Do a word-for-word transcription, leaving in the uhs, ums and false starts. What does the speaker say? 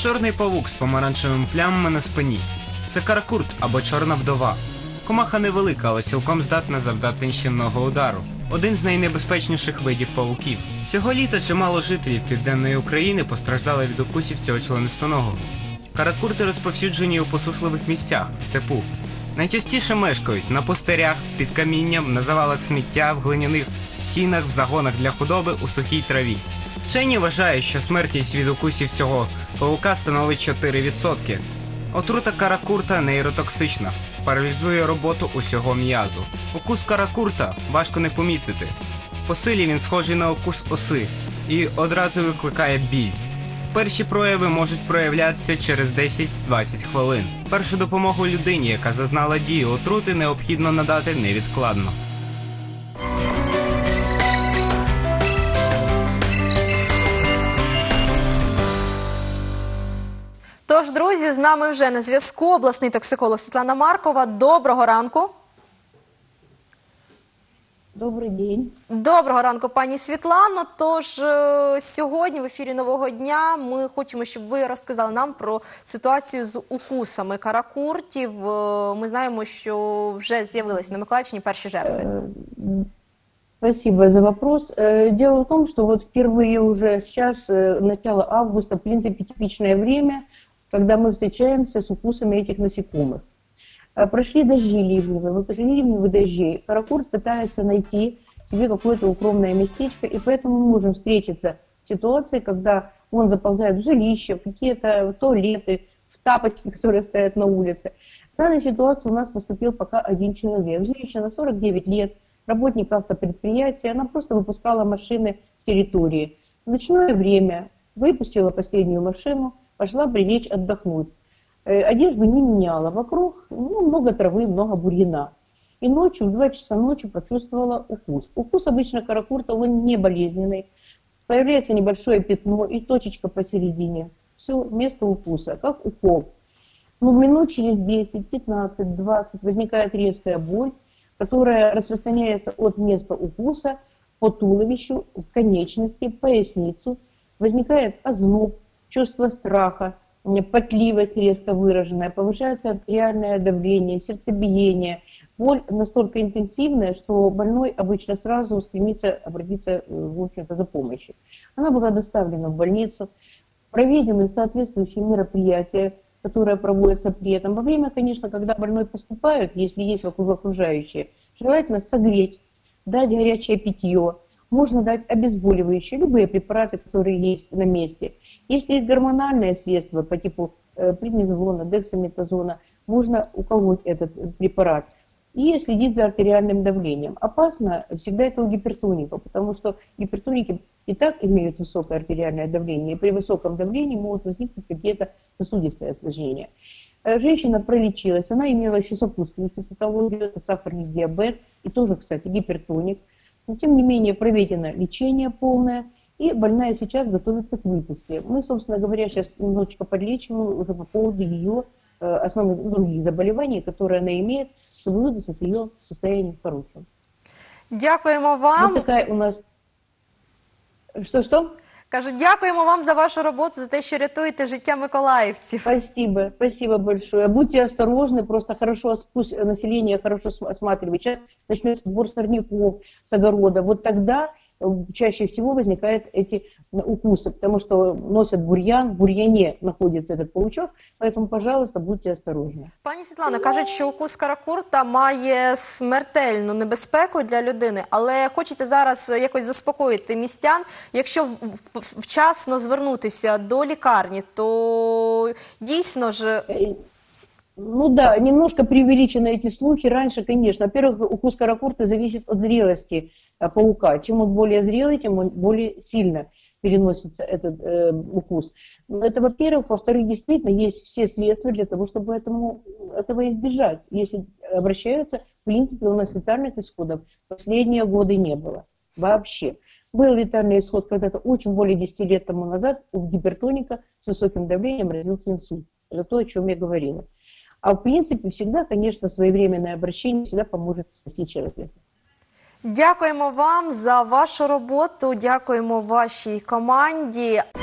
Чорний павук з помаранчевими плямами на спині. Це каракурт або чорна вдова. Комаха невелика, але цілком здатна завдати нищівного удару. Один з найнебезпечніших видів павуків. Цього літа чимало жителів Південної України постраждали від укусів цього членистоногого. Каракурти розповсюджені у посушливих місцях, в степу. Найчастіше мешкають на пустирях, під камінням, на завалах сміття, в глиняних стінах, в загонах для худоби, у сухій траві. Вчені вважають, що смертність від укусів цього павука становить чотири відсотки. Отрута каракурта нейротоксична, паралізує роботу усього м'язу. Укус каракурта важко не помітити. По силі він схожий на укус оси і одразу викликає біль. Перші прояви можуть проявлятися через десять-двадцять хвилин. Першу допомогу людині, яка зазнала дію отрути, необхідно надати невідкладно. Тож, друзі, з нами вже на зв'язку обласний токсиколог Світлана Маркова. Доброго ранку. Добрий день. Доброго ранку, пані Світлано. Тож, сьогодні в ефірі «Нового дня» ми хочемо, щоб ви розказали нам про ситуацію з укусами каракуртів. Ми знаємо, що вже з'явилися на Миколаївщині перші жертви. Спасибо за вопрос. Дело в том, что вот впервые уже сейчас, начало августа, в принципе, типичное время, когда мы встречаемся с укусами этих насекомых. Прошли дожди ливневые, вот после ливневых дождей каракурт пытается найти себе какое-то укромное местечко, и поэтому мы можем встретиться в ситуации, когда он заползает в жилище, в какие-то туалеты, в тапочки, которые стоят на улице. В данной ситуации у нас поступил пока один человек. Женщина, сорок девять лет, работник автопредприятия, она просто выпускала машины с территории. В ночное время выпустила последнюю машину, пошла прилечь отдохнуть. Одежду не меняла, вокруг ну, много травы, много бурьяна. И ночью, в два часа ночи почувствовала укус. Укус обычно каракурта, он не болезненный. Появляется небольшое пятно и точечка посередине. Все, место укуса, как укол. Но минут через десять, пятнадцать, двадцать возникает резкая боль, которая распространяется от места укуса по туловищу, в конечности, поясницу. Возникает озноб, чувство страха, потливость резко выраженная, повышается артериальное давление, сердцебиение. Боль настолько интенсивная, что больной обычно сразу стремится обратиться, в общем-то, за помощью. Она была доставлена в больницу, проведены соответствующие мероприятия, которые проводятся при этом. Во время, конечно, когда больной поступает, если есть вокруг окружающие, желательно согреть, дать горячее питье. Можно дать обезболивающие, любые препараты, которые есть на месте. Если есть гормональное средство по типу э, преднизолона, дексаметазона, можно уколоть этот препарат и следить за артериальным давлением. Опасно всегда это у гипертоников, потому что гипертоники и так имеют высокое артериальное давление, и при высоком давлении могут возникнуть какие-то сосудистые осложнения. Женщина пролечилась, она имела еще сопутствующую патологию, это сахарный диабет и тоже, кстати, гипертоник. Но, тем не менее, проведено лечение полное, и больная сейчас готовится к выписке. Мы, собственно говоря, сейчас немножечко подлечиваем уже по поводу ее э, основных других заболеваний, которые она имеет, чтобы выписать ее в состоянии хорошем. Дякуємо вам. Вот такая у нас... Что-что? Кажу, дякуємо вам за вашу роботу, за те, що рятуєте життя миколаївців. Спасибо, спасибо большое. Будьте осторожны, просто хорошо, пусть население хорошо осматривает. Сейчас начнется сбор сорняков с огорода. Вот тогда чаще всего возникают эти укусы, потому что носят бурьян, в бурьяне находится этот паучок, поэтому, пожалуйста, будьте осторожны. Пані Світлано, кажуть, що укус каракурта має смертельну небезпеку для людини, але хочеться зараз якось заспокоїти містян. Якщо вчасно звернутися до лікарні, то дійсно ж... Ну да, немножко преувеличены эти слухи. Раньше, конечно, во-первых, укус каракурта зависит от зрелости паука. Чем он более зрелый, тем он более сильно переносится этот э, укус. Это, во-первых. Во-вторых, действительно, есть все средства для того, чтобы этому, этого избежать. Если обращаются, в принципе, у нас летальных исходов последние годы не было. Вообще. Был летальный исход когда-то очень более десяти лет тому назад у гипертоника с высоким давлением развился инсульт. Это то, о чем я говорила. А в принципе, всегда, конечно, своевременное обращение всегда поможет спасти человека. Дякуємо вам за вашу роботу, дякуємо вашій команді.